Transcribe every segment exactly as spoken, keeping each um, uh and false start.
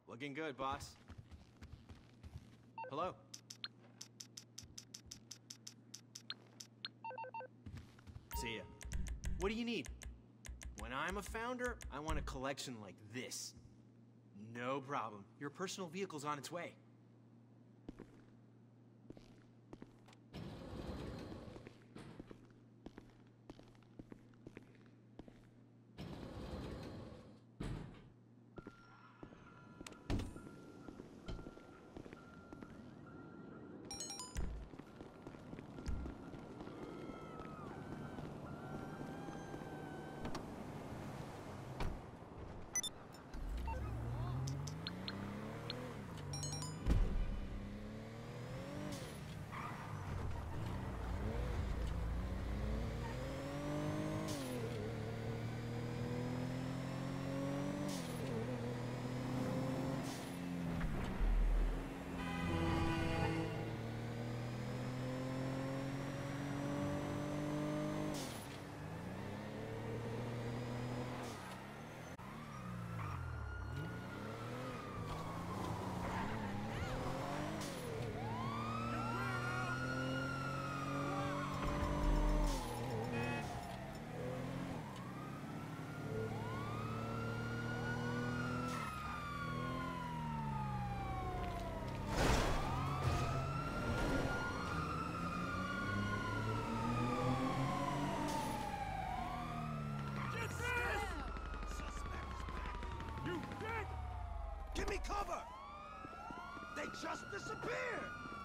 Looking good, boss. Hello? See ya. What do you need? When I'm a founder, I want a collection like this. No problem. Your personal vehicle's on its way. Give me cover! They just disappeared!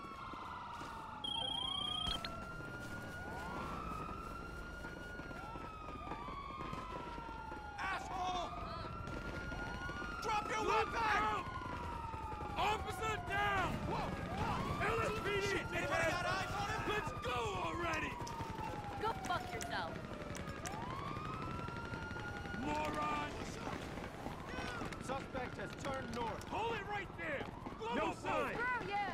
Asshole! Drop your weapon! Officer down! Whoa! L S P D! Shit, anybody got eyes on him? Let's go already! Go fuck yourself. Moron! Suspect has turned north. Hold it right there! No Global sign! Screw you!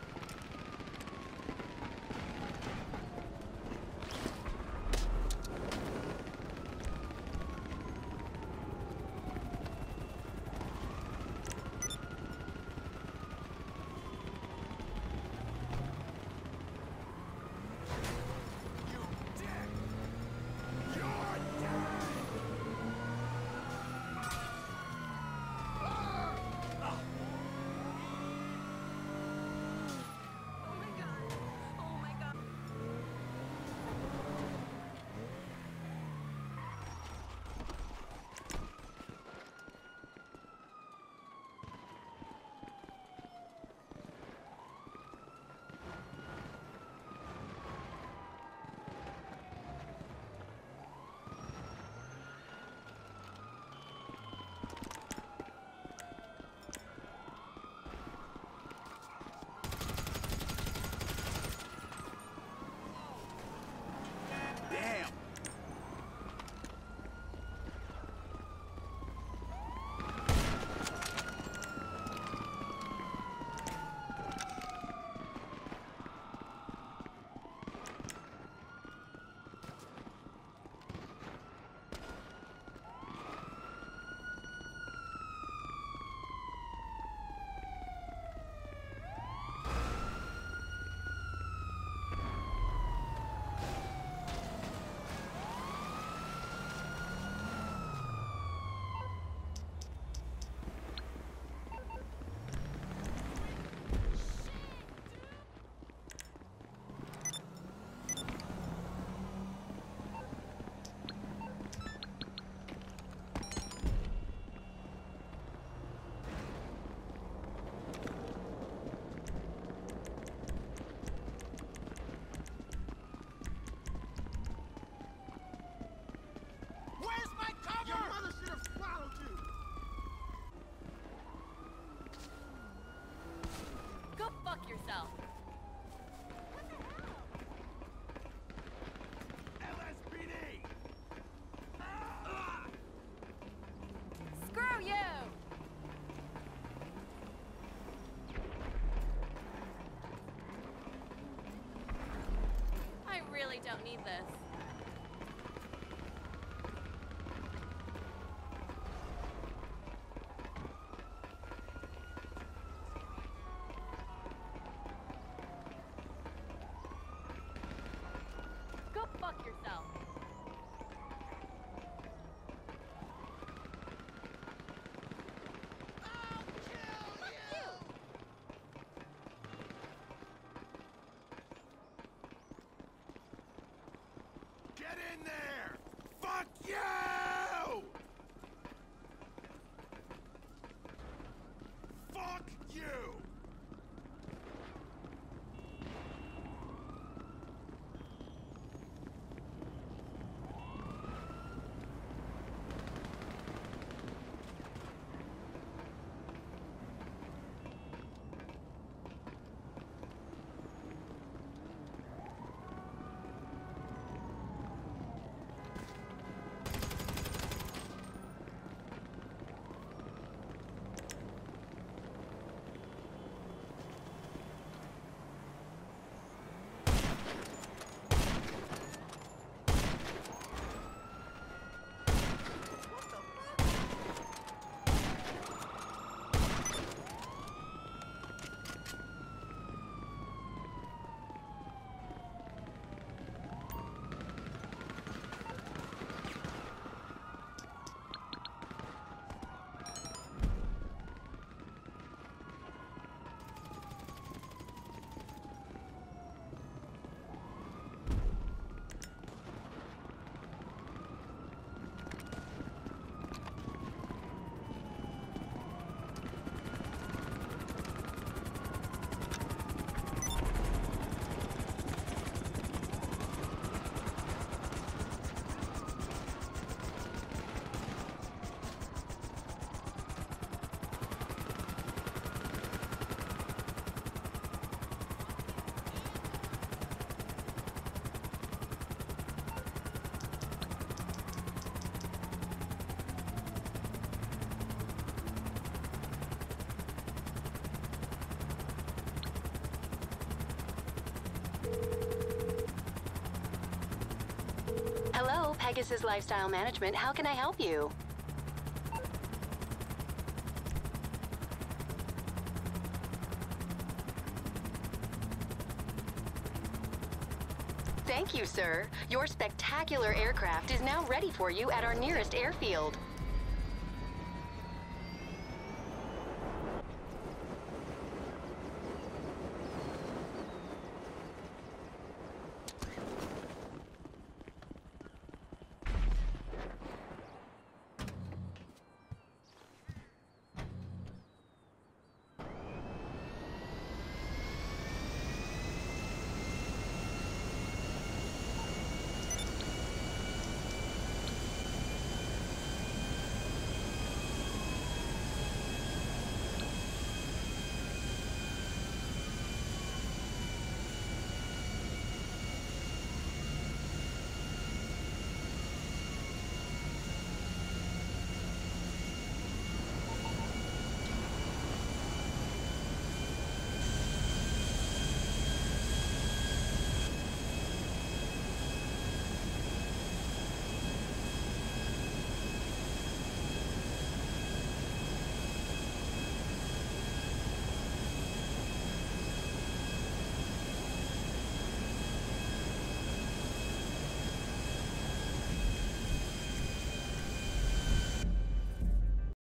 Damn! Where's my cover? Your mother should have swallowed you! Go fuck yourself. L S P D! Ah! Screw you! I really don't need this. fuck yourself. Get in there! Fuck you! Fuck you! Hello, Pegasus Lifestyle Management. How can I help you? Thank you, sir. Your spectacular aircraft is now ready for you at our nearest airfield.